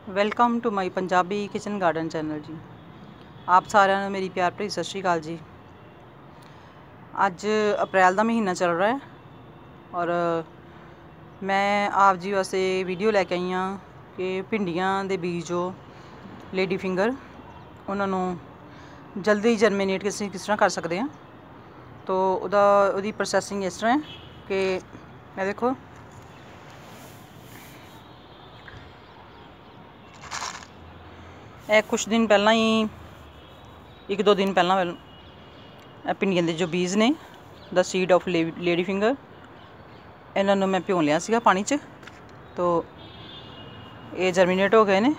Welcome to my Punjabi kitchen garden channel ਜੀ। ਆਪ ਸਾਰਿਆਂ ਨੂੰ ਮੇਰੀ ਪਿਆਰ ਭਰੀ ਸਤਿ ਸ਼੍ਰੀ ਅਕਾਲ ਜੀ। ਅੱਜ ਅਪ੍ਰੈਲ ਦਾ ਮਹੀਨਾ ਚੱਲ ਰਿਹਾ ਹੈ ਔਰ ਮੈਂ ਆਪ ਜੀ ਵਾਸਤੇ ਵੀਡੀਓ ਲੈ ਕੇ ਆਈ ਹਾਂ ਕਿ ਭਿੰਡੀਆਂ ਦੇ ਬੀਜ ਜੋ ਲੇਡੀ ਫਿੰਗਰ ਉਹਨਾਂ ਨੂੰ ਜਲਦੀ ਜਰਮੀਨੇਟ ਕਿਸ ਤਰ੍ਹਾਂ ਕਰ ਸਕਦੇ ਹਾਂ। ਤੋ ਉਹਦੀ ਪ੍ਰੋਸੈਸਿੰਗ ਇਸ ਤਰ੍ਹਾਂ ਹੈ ਕਿ ਇਹ ਦੇਖੋ, ਇਹ ਕੁਛ ਦਿਨ ਪਹਿਲਾਂ ਹੀ, ਇੱਕ ਦੋ ਦਿਨ ਪਹਿਲਾਂ ਭਿੰਡੀਆਂ ਦੇ ਜੋ ਬੀਜ ਨੇ ਦਾ ਸੀਡ ਆਫ ਲੇਡੀ ਫਿੰਗਰ, ਇਹਨਾਂ ਨੂੰ ਮੈਂ ਭਿਉਂ ਲਿਆ ਸੀਗਾ ਪਾਣੀ 'ਚ। ਤੋ ਇਹ ਜਰਮੀਨੇਟ ਹੋ ਗਏ ਨੇ।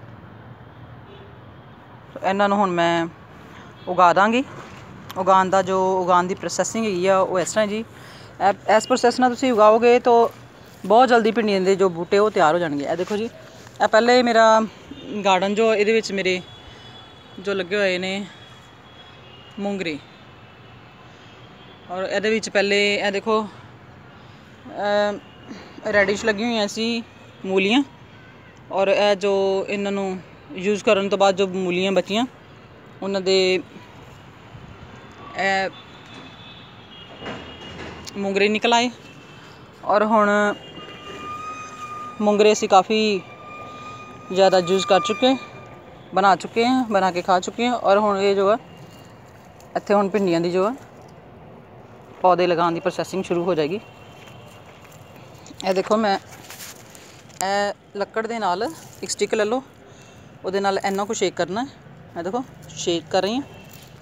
ਇਹਨਾਂ ਨੂੰ ਹੁਣ ਮੈਂ ਉਗਾ ਦਾਂਗੀ। ਉਗਾਉਣ ਦੀ ਪ੍ਰੋਸੈਸਿੰਗ ਹੈਗੀ ਆ ਉਹ ਇਸ ਤਰ੍ਹਾਂ ਜੀ। ਇਸ ਪ੍ਰੋਸੈਸ ਨਾਲ ਤੁਸੀਂ ਉਗਾਓਗੇ ਤਾਂ ਬਹੁਤ ਜਲਦੀ ਭਿੰਡੀਆਂ ਦੇ ਜੋ ਬੂਟੇ ਉਹ ਤਿਆਰ ਹੋ ਜਾਣਗੇ। ਇਹ ਦੇਖੋ ਜੀ, ਇਹ ਪਹਿਲੇ ਮੇਰਾ ਗਾਰਡਨ ਜੋ ਇਹਦੇ ਵਿੱਚ ਮੇਰੇ ਜੋ ਲੱਗੇ ਹੋਏ ਨੇ ਮੂੰਗਰੇ, ਔਰ ਇਹਦੇ ਵਿੱਚ ਪਹਿਲੇ ਇਹ ਦੇਖੋ ਰੈਡਿਸ਼ ਲੱਗੀਆਂ ਹੋਈਆਂ ਸੀ ਮੂਲੀਆਂ, ਔਰ ਇਹ ਜੋ ਇਹਨਾਂ ਨੂੰ ਯੂਜ਼ ਕਰਨ ਤੋਂ ਬਾਅਦ ਜੋ ਮੂਲੀਆਂ ਬਚੀਆਂ ਉਹਨਾਂ ਦੇ ਇਹ ਮੂੰਗਰੇ ਨਿਕਲ ਆਏ। ਔਰ ਹੁਣ ਮੂੰਗਰੇ ਅਸੀਂ ਕਾफ़ी ज़्यादा यूज़ कर चुके हैं, बना के खा चुके हैं। और हुण ये जो है इत्थे हुण भिंडियां दी जो है पौधे लगाने की प्रोसैसिंग शुरू हो जाएगी। ये देखो, मैं लकड़ दे नाल एक स्टिक ले लो, उहदे नाल इन्ना को शेक करना है। मैं देखो शेक कर रही हूँ।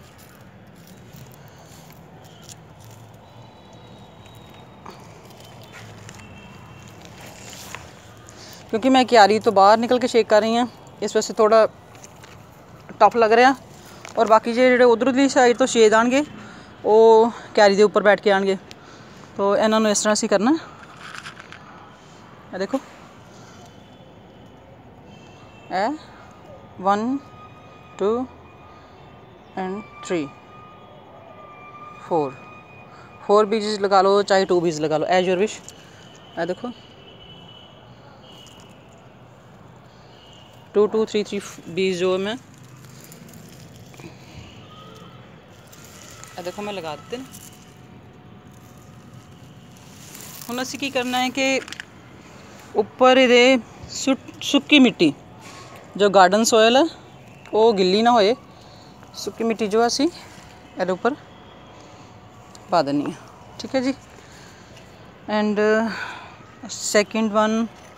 क्योंकि मैं क्यारी तो बाहर निकल के शेक कर रही हूँ, इस वजह से थोड़ा टफ लग रहा। और बाकी जो उधरली साइड तो छेद आएंगे वो क्यारी के उपर बैठ के आएंगे। तो इन्होंने इस तरह से करना। देखो, 1 2 and 3 4 बीज लगा लो, चाहे 2 बीज लगा लो, एज योर विश। देखो 2 2 3 3 बीज जो मैं देखो मैं लगा देते हैं। हुण असीं की करना है कि उपर इहदे सुक्की मिट्टी जो गार्डन सोयल है वो गिल्ली ना होए, सुक्की मिट्टी जो असीं इहदे उपर पा देनी है। ठीक है जी। एंड सैकेंड वन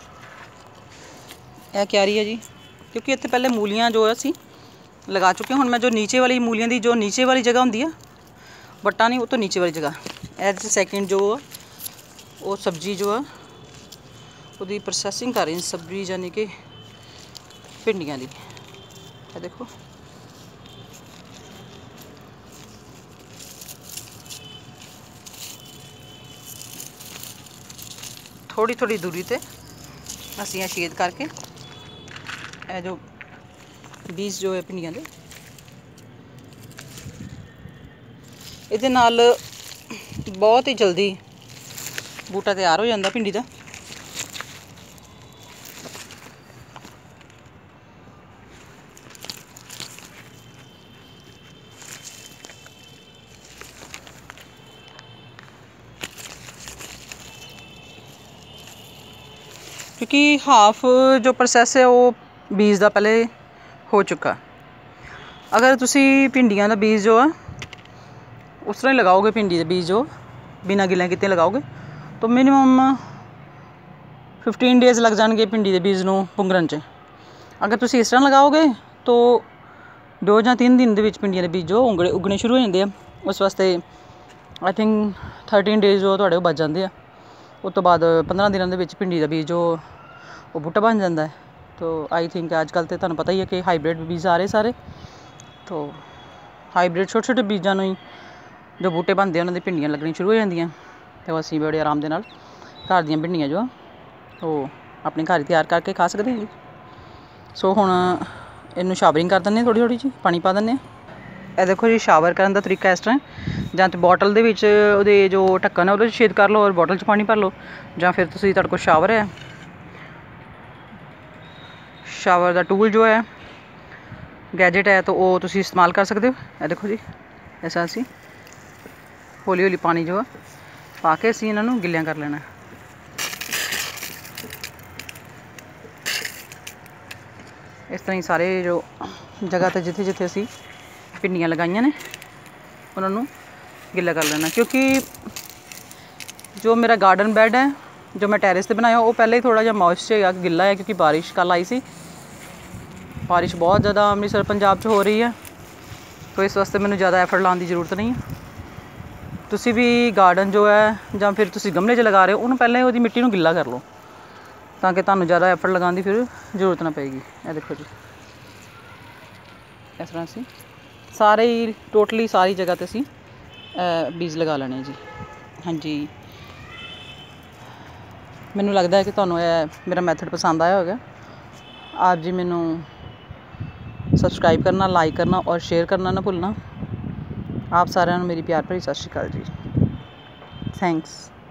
यह क्यारी है जी, क्योंकि इत्थे पहले मूलियां जो असीं लगा चुके हैं। हुण मैं जो नीचे वाली मूलियां दी जो नीचे वाली जगह होंदी है, बट्टा नहीं, वो तो नीचे वाली जगह, एज सैकेंड जो वो सब्जी जो है उसकी प्रोसैसिंग कर रही हैं। सब्जी यानी कि भिंडियां दी। देखो थोड़ी थोड़ी दूरी ते असीं छेद करके ए जो बीज जो है भिंडियां दे, इहदे नाल बहुत ही जल्दी बूटा तैयार हो जाता भिंडी का। क्योंकि हाफ जो प्रोसैस है वो बीज का पहले हो चुका। अगर तुसी भिंडियां का बीज जो है उस तरह ही लगाओगे, भिंडी के बीज जो बिना गिल्ला किते लगाओगे तो मिनिमम 15 डेज़ लग जाएंगे भिंडी के बीज नूं पुंगरन च। अगर तुसी इस तरह लगाओगे तो 2 या 3 दिन के भिंडियां के बीज जो उगने शुरू हो जाते हैं। उस वास्ते आई थिंक 13 डेज़ जो तुहाडे बच जाते हैं। उस तो बाद 15 दिनों के भिंडी का बीज जो वो बूटा बन जाता है। तो आई थिंक अजकल तो तुहानूं पता ही है कि हाईब्रिड बीज आ रहे सारे। तो हाईब्रिड छोटे छोटे बीजों ही जो बूटे बनते हैं उन्होंने भिंडियां लगनी शुरू हो जांदियां। तो असीं बड़े आराम दे नाल घर दीयां भिंडियां जो वो अपने घर तैयार करके खा सकते हैं जी। सो हुण इनू शावरिंग कर देंगे, थोड़ी थोड़ी जी पानी पा देंगे। ਇਹ देखो जी, शावर करने का तरीका इस तरह ਜਾਂ तो बॉटल ਦੇ ਵਿੱਚ ਉਹਦੇ जो ढक्कन है वो छेद कर लो और बॉटल 'ਚ पानी भर लो, ਜਾਂ फिर तुसीं तुहाडे कोल शावर है ਸ਼ਾਵਰ ਦਾ ਟੂਲ ਜੋ ਹੈ ਗੈਜਟ ਹੈ ਤਾਂ ਉਹ ਤੁਸੀਂ ਇਸਤੇਮਾਲ ਕਰ ਸਕਦੇ ਹੋ। ਇਹ ਦੇਖੋ ਜੀ, ਇਸ ਤਰ੍ਹਾਂ ਅਸੀਂ ਹੌਲੀ ਹੌਲੀ ਪਾਣੀ ਜੋ ਆ ਪਾ ਕੇ ਅਸੀਂ ਇਹਨਾਂ ਨੂੰ ਗਿੱਲਿਆਂ ਕਰ ਲੈਣਾ। ਇਸ ਤਰ੍ਹਾਂ ਹੀ ਸਾਰੇ ਜੋ ਜਗ੍ਹਾ 'ਤੇ ਜਿੱਥੇ ਜਿੱਥੇ ਅਸੀਂ ਭਿੰਡੀਆਂ ਲਗਾਈਆਂ ਨੇ ਉਹਨਾਂ ਨੂੰ ਗਿੱਲਾ ਕਰ ਲੈਣਾ। ਕਿਉਂਕਿ ਜੋ ਮੇਰਾ ਗਾਰਡਨ ਬੈੱਡ ਹੈ ਜੋ ਮੈਂ ਟੈਰਿਸ 'ਤੇ ਬਣਾਇਆ ਉਹ ਪਹਿਲਾਂ ਹੀ ਥੋੜ੍ਹਾ ਜਿਹਾ ਮੋਇਸਚਰ ਹੈਗਾ, ਗਿੱਲਾ ਹੈ, ਕਿਉਂਕਿ ਬਾਰਿਸ਼ ਕੱਲ੍ਹ ਆਈ ਸੀ। ਬਾਰਿਸ਼ ਬਹੁਤ ਜ਼ਿਆਦਾ ਅੰਮ੍ਰਿਤਸਰ ਪੰਜਾਬ 'ਚ ਹੋ ਰਹੀ ਹੈ, ਤਾਂ ਇਸ ਵਾਸਤੇ ਮੈਨੂੰ ਜ਼ਿਆਦਾ ਐਫਰਟ ਲਾਉਣ ਦੀ ਜ਼ਰੂਰਤ ਨਹੀਂ ਹੈ। ਤੁਸੀਂ ਵੀ ਗਾਰਡਨ ਜੋ ਹੈ ਜਾਂ ਫਿਰ ਤੁਸੀਂ ਗਮਲੇ 'ਚ ਲਗਾ ਰਹੇ ਹੋ ਉਹਨੂੰ ਪਹਿਲਾਂ ਹੀ ਉਹਦੀ ਮਿੱਟੀ ਨੂੰ ਗਿੱਲਾ ਕਰ ਲਓ, ਤਾਂ ਕਿ ਤੁਹਾਨੂੰ ਜ਼ਿਆਦਾ ਐਫਰਟ ਲਗਾਉਣ ਦੀ ਫਿਰ ਜ਼ਰੂਰਤ ਨਾ ਪਏਗੀ। ਇਹ ਦੇਖੋ ਜੀ, ਇਸ ਤਰ੍ਹਾਂ ਅਸੀਂ ਸਾਰੇ ਹੀ ਟੋਟਲੀ ਸਾਰੀ ਜਗ੍ਹਾ 'ਤੇ ਅਸੀਂ ਬੀਜ ਲਗਾ ਲੈਣੇ ਜੀ। ਹਾਂਜੀ, ਮੈਨੂੰ ਲੱਗਦਾ ਹੈ ਕਿ ਤੁਹਾਨੂੰ ਇਹ ਮੇਰਾ ਮੈਥਡ ਪਸੰਦ ਆਇਆ ਹੋਵੇਗਾ। ਆਪ ਜੀ ਮੈਨੂੰ ਸਬਸਕ੍ਰਾਈਬ ਕਰਨਾ, ਲਾइक करना और शेयर करना ना भूलना। आप सारिਆਂ ਨੂੰ ਮੇਰੀ ਪਿਆਰ ਭਰੀ ਸਤਿ ਸ਼੍ਰੀ ਅਕਾਲ ਜੀ। थैंक्स।